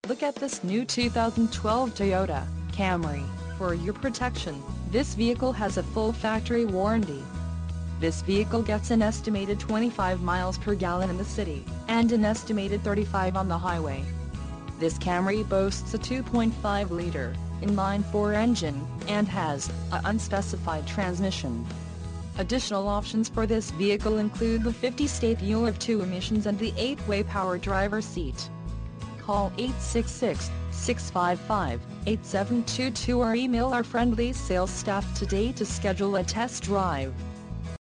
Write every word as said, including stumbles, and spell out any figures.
Look at this new two thousand twelve Toyota Camry. For your protection, this vehicle has a full factory warranty. This vehicle gets an estimated twenty-five miles per gallon in the city, and an estimated thirty-five on the highway. This Camry boasts a two point five liter inline-four engine, and has a unspecified transmission. Additional options for this vehicle include the fifty-state fuel of two emissions and the eight-way power driver seat. Call eight six six, six five five, eight seven two two or email our friendly sales staff today to schedule a test drive.